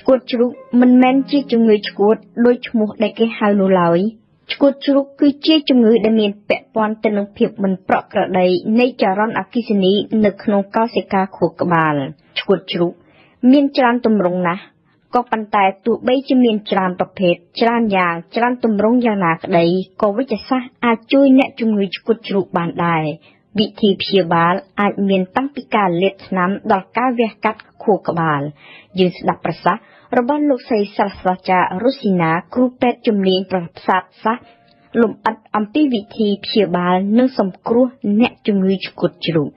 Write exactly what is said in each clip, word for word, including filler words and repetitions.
chuột chuột mình men chia cho người chuột đôi một đại cái hai nụ lối chuột chuột cứ chia cho người để miền bẹ pon tên nông nghiệp mình bọ cỡ đầy nay chả ron akisini nực nông cao sẽ ca khổ cả bàn chuột chuột miền tràn tùm rong na có bàn tay tụ bay cho miền tràn tập phết tràn giang tràn tùm rong giang nạc đầy có với chả sa à chui nẹt cho người chuột chuột bàn đàiวิธีพยาบาลอาจมีตั้งพิการเล็ดน้ำดอกก้าเวกัดคู่กบาลยืนสดับประสาระบ้านลูกใส่ศาสตราจารย์รุสินาครูแพทย์จุมลีนประสาทซะลมอัดอัมพีวิธีพยาบาลเนื่องสมครัวเนะจุงือจุกจุลุ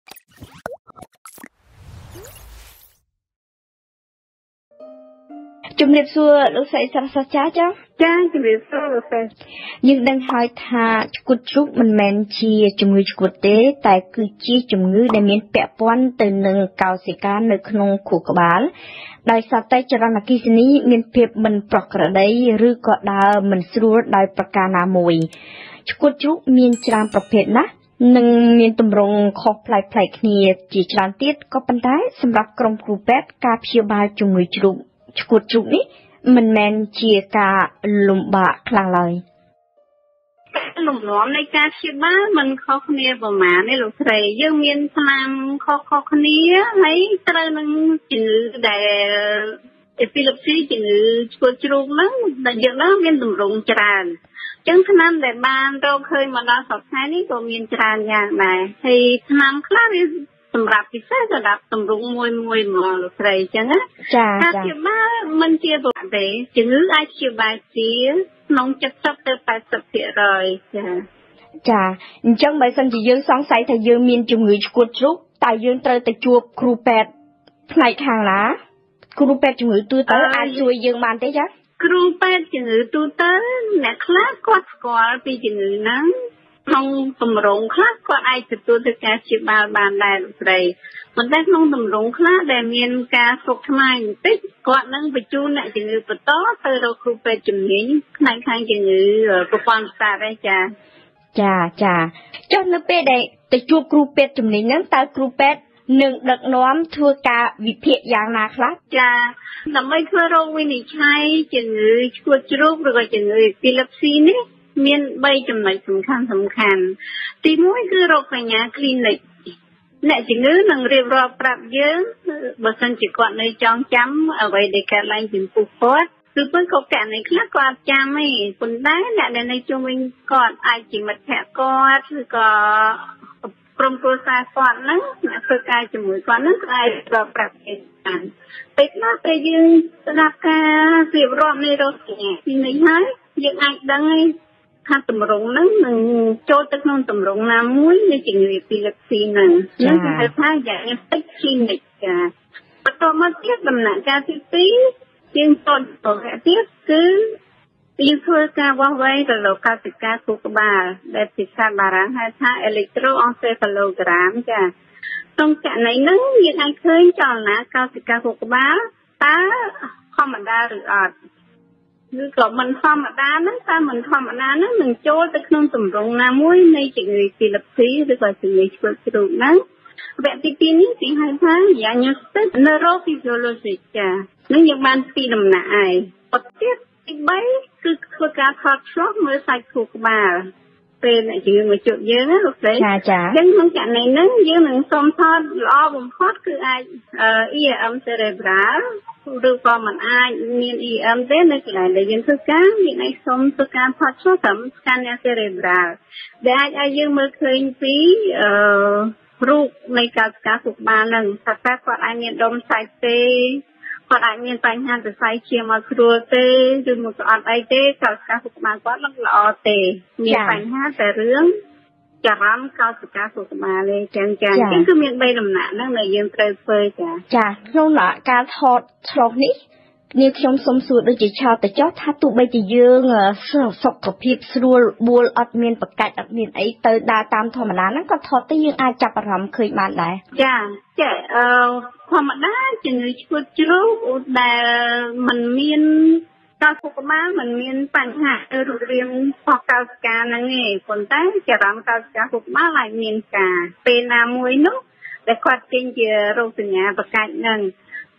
จุมเล็บซัวลูกใส่ศาสตราจารย์จ้าจ้าจุมเล็บซัวลูกใส่ยังดังหอยทาจุกจุกมันแมนชีจุงือจุกเตะแต่คือชีจุงือได้มีแปะป้อนตื่นหนึ่งเกาสิการในขนมขู่กบาลได้สัตย์ใจจรณกิจนี้มีเพียบมันปลอกกระไดหรือก็ดาวมันสู้ได้ประการนามวยจุกจุกมีจานประเภทนะหนึ่งมีตำรงคอพลายพลายขี้จีจานติดก็เป็นได้สำหรับกรมครูแพทย์การพยาบาลจุงือจุกจุกจุกนี้มันแมนเชียกาลุมบะคลางเลยหนุ่มน้อมในการคิดว่ามันข้อคเนียประมาณในหลุดใส่ยังมีพลังข้อข้อคเนียให้ตระหนักจินได้เอพิเลปซีจินจุกจุกนั้นแต่ยังนั้นมีตุ่มรงจานจังขนาดแต่บ้านเราเคยมาเราสอบใช้นี่ก็มีจานอย่างไรให้ขนาดคลาสสำหรับพิเศษสำหรับตำรวจมวยมวยหมอหรือใครจังนะถ้าเกี่ยวว่ามันเกี่ยวกับเด็กจึงอาชีพบาดเจ็บน้องจะจับเติบไปสักเพียเลยจ้ะจ้ะจังใบสันจะยืนสองสายถ้ายืนมีนจุงือจุกจุกแต่ยืนเตยแต่จูบครูแปดในทางนะครูแปดจุงือตัวเตยอาช่วยยืนมันได้จ้ะครูแปดจุงือตัวเตยเนี่ยคลาสกอดกอดปีจุงือนั้นน้องตำรวจคลาสก็ไอจะตัวจะการชิบาบานได้หรือไรมันได้น้องตำรวจคลาสแต่มีการฝึกทำไมติดก่อนนั่งไปจูนเนี่ยจึงอือปะต้อเธอเราครูไปจุ่มนี้ในทางจึงอือประกอบศาสตร์ได้จ้าจ้าจ้าจนนึกไปได้แต่จูครูเป็ดจุ่มนี้นั้นตาครูเป็ดหนึ่งดักน้อมทัวกาวิเพียอย่างนาครับจ้าแต่ไม่เคยเราวินิจฉัยจึงอือควรจะรู้หรือว่าจึงอือพิลับซีนี่มีนใบจำหน่ายสำคัญสำคัญที่มุ้ยคือโรคปัญญาคลินิกเนี่ยจึงเรื่องเรียบร้อยปรับเยอะบางคนจะก่อนในจองจำเอาไว้ในการไล่ถึงปุกพอดคือเพื่อนเขาแก่ในคลาสก่อนจำไม่คนได้เนี่ยในช่วงวิ่งก่อนไอจิมัดแผลก่อนคือก็กรมตัวสายก่อนนั้นเนี่ยคือการจมูกก่อนนั้นไอเราปรับเองกันไปน่าไปยืนรับการเรียบร้อยในโรคเนี่ยที่ไหนฮะยังไอดังไงถ้าตำรวจนั้นหนึ่งโจทย์ตั้งนนตำรวจน้ำมุ้ยในจิงวิปิลักซีหนึ่งนั่นคือถ้าอย่างนี้ติดชิงเด็กจ้ะประกอบมาเทียบตำแหน่งการที่ตีจึงต้นตัวเทียบคือตีเพื่อการว่าไว้ระดับการศึกษาสุขบาลและศึกษาบารังให้ท่าอิเล็กโทรออนเซฟโลกรัมจ้ะตรงจากไหนนั้นยังไงเคยจอดนะการศึกษาสุขบาลตาข้อมันได้หรืออาจคือก็มันธรรมดานั้นถ้ามันธรรมดานั้นหนึ่งโจ้ตะขนมตำรงน้ำมุ้ยในจิงวิปิลักซีหรือว่าจิงวิช่วยกระดูกนั้นแบบที่ปีนี้สิ่งให้ท่านอย่างนี้สเนโรฟิสิโอโลจิจ้ะนั่นยังมันปีดำหนาไอปกติอีกใบคือคือการทอดช็อกเมื่อใส่ถูกมาเป็นจิงวิจุดเยอะนะลูกเสือยังมันจากในนั้นยังหนึ่งสมทอดล้อบมพอดคือไอเอ่อเอียอัมเซเรบราลหรือพอมันไอมีอีอัมเดนในกลายเลยยังคือการยังไอสมคือการพอดช็อกสำคัญในเซเรบราลแต่ไอไอยังเมื่อเคยปีเอ่อรูปในการการฝึกมาหนึ่งสัตว์แปลกว่าไอมีดมใส่เตะพอไอมีปัญหาจะใส่เชียมาครัวเตะหรือมุสอัดไอเตะการการฝึกมาก็ลังละอเตะมีปัญหาแต่เรื่องจะรำการศึกษาสุขมาเลยจังจังนี่คือมีใบดำหนานั่งในยืนเตยเฟยจ้ะจ้ะโน่นละการทอดทอดนี้นี่ขยมสมสูตรโดยจิชาวแต่เจ้าถ้าตุใบจะยืงสกกระพิบสรัวบัวอัดเมียนประกาศอัดเมียนไอเตยดาตามธรรมดานั่นก็ทอดแต่ยืงอาจับรำเคยมาได้จ้ะจ้ะเอ่อธรรมดาจะนึกชุดจุดแต่มันเมียนการฝึกมามันมีปัญหาเออเรียนพอการศึกษานั่นเองคนใต้จะรำการศึกษาฝึกมาหลายมีนกาเป็นนามวยนุแต่ความจริงจะเราสัญญาประกาศนั่น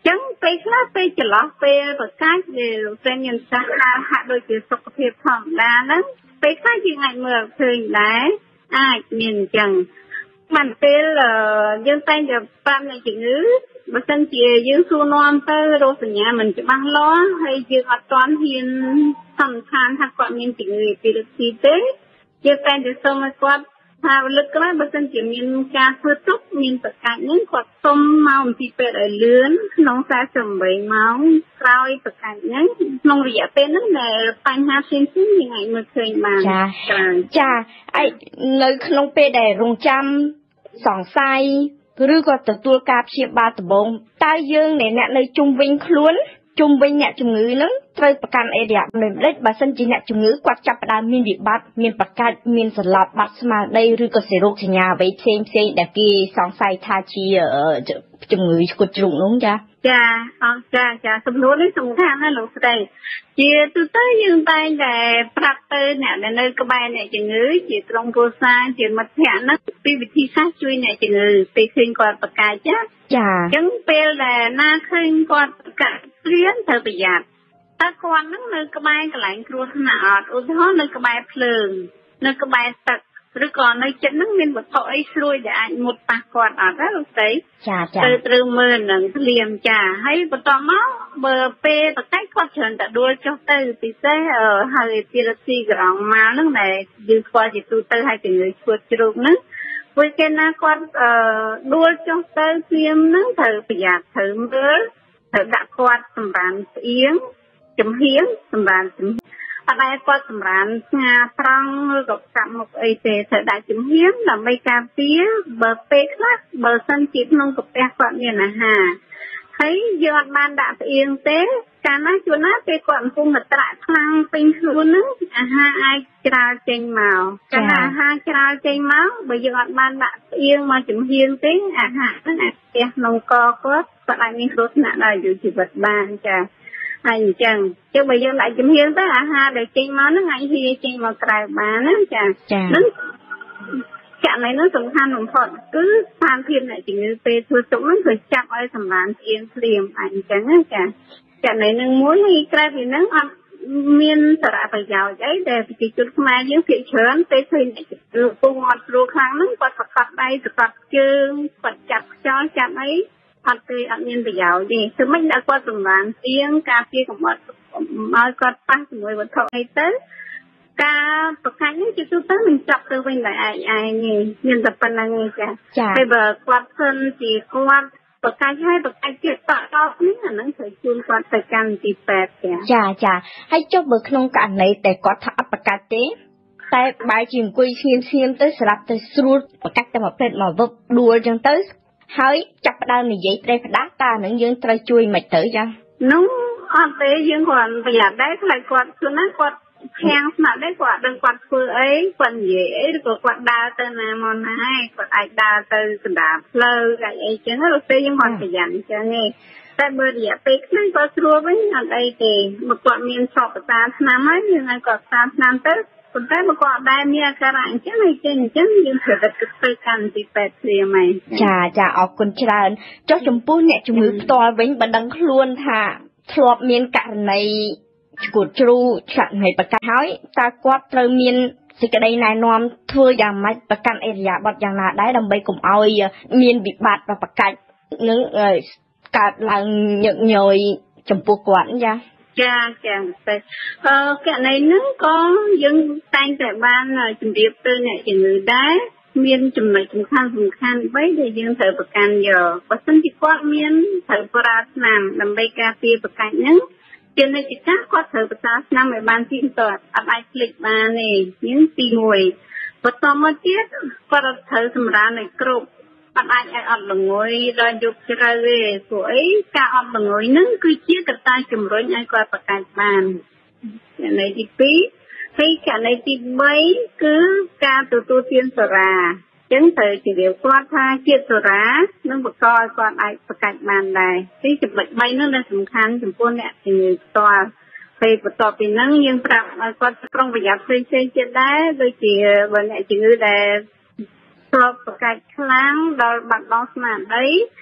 ចឹងពេលខ្លះពេលចន្លោះពេលប្រកាសដែលលោកស្រីមានសាសនាហាក់ដូចជាសុខភាពធម្មតាហ្នឹងពេលខ្លះយើងអាចមើលឃើញដែរអាចមានអញ្ចឹងបានពេលយើងតែងតែប្រាប់អ្នកជំងឺបើសិនជាយើងសួរនាំទៅរោគសញ្ញាមិនច្បាស់លាស់ហើយយើងអត់ទាន់ហ៊ានសន្និដ្ឋានថាគាត់មានជំងឺអេពីលេបស៊ីទេយើងតែងតែសូមឲ្យគាត់ថាលើកក្រោយបើសិនជាមានការធ្វើទុកមានប្រកាសនេះគាត់សុំមកអំពីពេទ្យឲ្យលឿនក្នុងសាស្ត្រeightម៉ោងក្រោយប្រកាសនេះក្នុងរយៈពេលហ្នឹងដែលបញ្ហាផ្សេងៗយើងអាចមើលឃើញបានចាចាអីនៅក្នុងពេលដែលរងចាំសង្ស័យឬក៏ទទួលការព្យាបាលដំបូងតើយើងអ្នកនៅជុំវិញខ្លួនជុំវិញអ្នកជំងឺហ្នឹងត្រូវប្រកាន់អេរយាមិនដេចបើសិនជាអ្នកជំងឺគាត់ចាប់ផ្ដើមមានវិបត្តិមានប្រកាសមានសន្លប់បាត់ស្មារតីឬក៏សេរោគសញ្ញាអ្វីផ្សេងផ្សេងដែលគេសង្ស័យថាជាជំងឺឆ្កួតជ្រូកនោះចាចាអរចាចាសំណួរនេះសំខាន់ណាស់លោកស្រីជាទូទៅយើងតែងតែប្រាប់ទៅអ្នកដែលនៅក្បែរអ្នកជំងឺជាក្រុមគ្រួសារជាមិត្តភ័ក្តិហ្នឹងពីវិធីសាស្ត្រជួយអ្នកជំងឺពេលឃើញគាត់ប្រកាសចាចាអញ្ចឹងពេលដែលណាឃើញគាត់ប្រកាសព្រៀនត្រូវប្រយ័ត្នតើគាត់ហ្នឹងនៅក្បែរកន្លែងគ្រោះថ្នាក់អត់ឧទាហរណ៍នៅក្បែរភ្លើងនៅក្បែរទឹកឬក៏នៅចិត្តហ្នឹងមានវត្ថុអីស្រួយដែលអាចមុតប៉ះគាត់អត់ណាលោកស្រីចាចាទៅត្រូវមើលនឹងភ្លាមចាហើយបន្តមកបើពេលបកាច់គាត់ច្រើនតែដួលចុះទៅពិសេសហើយពីរស៊ីក្រងមកហ្នឹងដែលយើងស្គាល់ជាទូទៅហើយជំងឺឈួតជ្រូកហ្នឹងពេលគេណាគាត់ដួលចុះទៅភ្លាមហ្នឹងត្រូវប្រយ័ត្នត្រូវមើលត្រូវដាក់គាត់សម្រានស្អៀងចំហៀងសម្រានចំអត់ឲ្យគាត់សម្រានស្ងាត្រង់ឬក៏កាប់មុខអីទេត្រូវដាក់ចំហៀងដើម្បីការពារបើពេលខ្លះបើសិនជាក្នុងកាពះគាត់មានអាហារហើយយើងអត់បានដាក់ស្អៀងទេកាលណាជួនណាពេលគាត់កំពុងត្រាក់ខ្លាំងពេញខ្លួនហ្នឹងអាហារអាចច្រាលចេញមកកាលណាអាហារច្រាលចេញមកបើយើងអត់បានដាក់ស្អៀងមកចំហៀងទេអាហារហ្នឹងអាចផ្ទះក្នុងកគាត់គាត់អាចមានគ្រោះថ្នាក់ដល់អាយុជីវិតបានចាហើយអញ្ចឹងជិះបើយើងដាក់ចំហៀងទៅអាហារដែលចេញមកហ្នឹងអាចហៀចេញមកក្រៅបានណាចាហ្នឹងករណីនោះសំខាន់បំផុតគឺស្ថានភាពអ្នកជំងឺពេលធ្វើទុកហ្នឹងគឺចាប់ឲ្យសម្រានស្អៀងភ្លាមអញ្ចឹងណាចាករណីនឹងមួយនេះក្រៅពីហ្នឹងអត់មានសារៈប្រយោជន៍អីដែលប្រជាជនខ្មែរយើងភាគច្រើនពេលឃើញអ្នកជំងឺពុះអត់ស្រួលខ្លាំងហ្នឹងគាត់ប្រកាសដៃប្រកាសជើងគាត់ចាប់ខ្យល់ចាប់អីអត់ទេអត់មានប្រយោជន៍ទេគឺមិនដាក់គាត់សម្រានស្អៀងការពារកុំឲ្យគាត់ប៉ះជាមួយវត្ថុអីទៅការប្រកាសនេះជាទូទៅមិនចាប់ទៅវិញតែឯងឯងទេមានតែប៉ុណ្្នឹងទេចាហើយបើគាត់សិនជាគាត់ប្រកាសឲ្យប្រកាសជាតតនេះអានឹងត្រូវជូនគាត់ទៅកាន់ទីពេទ្យចាចាចាហើយចុះបើក្នុងករណីតែគាត់ថាអត់ប្រកាសទេតែបែរជាអង្គុយឈៀមឈៀមទៅស្រាប់ទៅស្រួលប្រកាសតែមកពេទ្យមកវឹបដួលចឹងទៅហើយចាប់ផ្ដើមនិយាយត្រេះផ្ដាស់តើនឹងយើងត្រូវជួយមិនទៅចានោះអត់ទេយើងគ្រាន់ប្រយ័ត្នដែរខ្លាចគាត់ខ្លួនណាគាត់ខាំងស្មាត់ដែរគាត់ដឹងគាត់ធ្វើអីគាត់និយាយអីឬក៏គាត់ដើរទៅណាមកណាហើយគាត់អាចដើរទៅកណ្ដាលផ្លូវកាច់អីចឹងលោកទេយើងគាត់ប្រយ័ត្នចឹងទេតែបើរយៈពេលខ្លះគាត់ស្រួលវិញអត់អីទេមកគាត់មានសពប្រសាឆ្នាំហើយយើងឲ្យគាត់ប្រសាឆ្នាំទៅប៉ុន្តែបើគាត់អត់ដែរមានអាការៈអញ្ចឹងហើយចេះអញ្ចឹងយើងត្រូវតែទៅកាន់ទីពេទ្យព្រាមហើយចាចាអរគុណច្រើនចុះចំពោះអ្នកជំងឺផ្ទាល់វិញបើដឹងខ្លួនថាធ្លាប់មានករណីឆ្កួតជ្រូកឆ្លាក់នៃប្រកាសហើយតើគាត់ត្រូវមានសេចក្តីណែនាំធ្វើយ៉ាងម៉េចប្រកាន់អេរយាប័តយ៉ាងណាដែរដើម្បីកុំឲ្យមានវិបត្តិប្រកាសនឹងកើតឡើងញឹកញយចំពោះគាត់ចាចាចាតែអឺករណីហ្នឹងក៏យើងតែងតែបានជម្រាបទៅអ្នកជំងឺដែរមានចំណុចសំខាន់សំខាន់បីដែលយើងត្រូវប្រកាន់យកបើសិនជាគាត់មានត្រូវប្រើថ្នាំដើម្បីការពារប្រកាសហ្នឹងជានិច្ចកាលគាត់ត្រូវប្រសាស្នាមឲ្យបានទីទាត់អត់អាចភ្លេចបានទេនេះទីមួយបន្តមកទៀតគាត់ត្រូវសម្រានឲ្យគ្រប់អត់អាចឲ្យអត់ល្ងុយដល់យប់ជ្រៅទេព្រោះអីការអត់ល្ងុយហ្នឹងគឺជាកត្តាជំរុញឲ្យគាត់ប្រកាសបានករណីទីពីរហើយករណីទីបីគឺការទទួលទានសេរ៉ាចឹងត្រូវជម្រាបគាត់ថាជាតិសេរ៉ានឹងបង្កឲ្យគាត់អាចប្រកាសបានដែរទីចំណុចបីនោះដែលសំខាន់ចំពោះអ្នកជំងឺផ្ទាល់ពេលបន្ទាប់ពីហ្នឹងយើងប្រាប់ឲ្យគាត់ប្រុងប្រយ័ត្នផ្សេងៗទៀតដែរដូចជាបើអ្នកជំងឺដែលស្របប្រកាសខ្លាំងដល់បាត់បង់ស្មារតី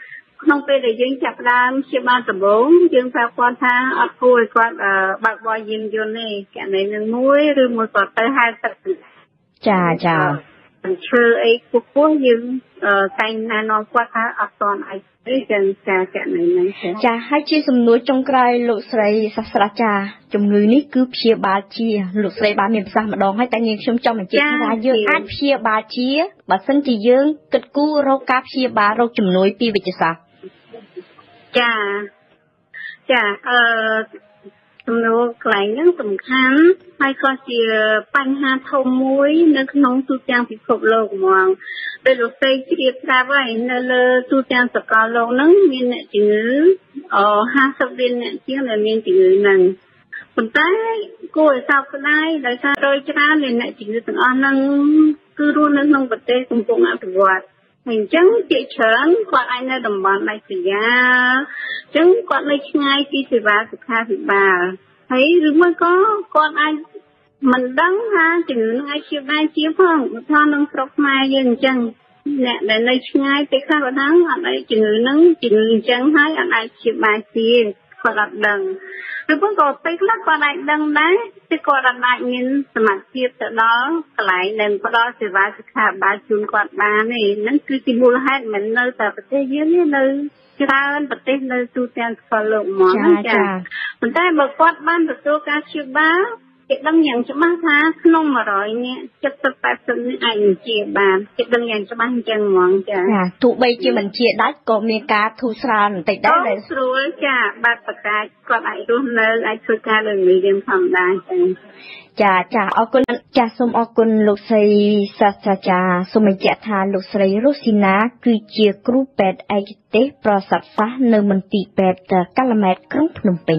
ក្នុងពេលដែលយើងចាប់ដើមជាបានដំបូងយើងប្រាប់គាត់ថាអត់គួរឲ្យគាត់បើកបរយានយន្តទេករណីនឹងមួយឬមួយក៏ទៅហៅទឹកចាចាអញ្ជើញអីពួកពួកយើងតែងណែនាំគាត់ថាអត់តន់អីទេចឹងចាករណីហ្នឹងចាហើយជាសំណួរចុងក្រោយលោកស្រីសាស្ត្រាចារ្យជំងឺនេះគឺព្យាបាលជាលោកស្រីបានមានប្រសាសន៍ម្ដងហើយតែនាងខ្ញុំចង់បញ្ជាក់ថាយើងអាចព្យាបាលជាបើសិនជាយើងគិតគូររកការព្យាបាលរោគជំនួយពីវិទ្យាសាស្ត្រចាចាអឺសំណួរកន្លែងហ្នឹងសំខាន់ហើយក៏ជាបញ្ហាធំមួយនៅក្នុងទូទាំងពិភពលោកហ្មងដោយលោកស្រីជ្រាបស្រាប់ហើយនៅលើទូទាំងសកលលោកហ្នឹងមានអ្នកជំងឺអห้าสิบលានអ្នកជាងដែលមានជំងឺហ្នឹងប៉ុន្តែគួរឲ្យសោកស្ដាយដោយសាររយច្រើននៃអ្នកជំងឺទាំងអស់ហ្នឹងគឺរស់នៅក្នុងប្រទេសកំពុងអភិវឌ្ឍអញ្ចឹងជាច្រើនគាត់អាចនៅតំបន់ដាច់ស្រយាលអញ្ចឹងគាត់នៅឆ្ងាយពីសេវាសុខាភិបាលហើយឬមួយក៏គាត់អាចមិនដឹងថាជំងឺនឹងអាចជាបានជាផងឧទាហរណ៍ក្នុងស្រុកខ្មែរយើងអញ្ចឹងអ្នកដែលនៅឆ្ងាយពេលខ្លះគាត់ថាអត់អាចជំងឺនឹងជំងឺអញ្ចឹងហើយអត់អាចជាបានជាគាត់អត់ដឹងឬមួយក៏ពេលខ្លះគាត់អាចដឹងដែរតែគាត់អត់អាចមានសមត្ថភាពទៅដល់កន្លែងដែលផ្ដល់សេវាសុខាភិបាលជូនគាត់បានទេហ្នឹងគឺជាមូលហេតុមិននៅតែប្រទេសយើងទេនៅច្រើនប្រទេសនៅទូទាំងសកលលោកហ្មងចាប៉ុន្តែបើគាត់បានទទួលការព្យាបាលគេដឹងយ៉ាងច្បាស់ថាក្នុងmột trămនាក់siedemsibtแปดสิบនាក់អាចនឹងជាបានគេដឹងយ៉ាងច្បាស់អញ្ចឹងហ្មងចាចាទោះបីជាមិនជាដាច់ក៏មានការធូរស្រាលបន្តិចដែរដែលស្រួលចាបាត់ប្រកាសគាត់អាចរស់នៅអាចធ្វើការលើមេរៀនធម្មតាចាចាចាអរគុណចាសូមអរគុណលោកស្រីសាស្ត្រាចារ្យសូមបញ្ជាក់ថាលោកស្រីរស់ស៊ីណាគឺជាគ្រូពេទ្យឯកទេសប្រស័ព្ទសាស្ត្រនៅមន្ទីរពេទ្យកាឡាម៉ែតក្រុងភ្នំពេញ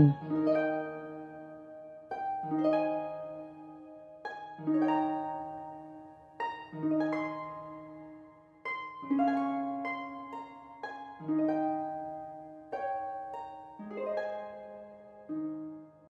Mm-hmm.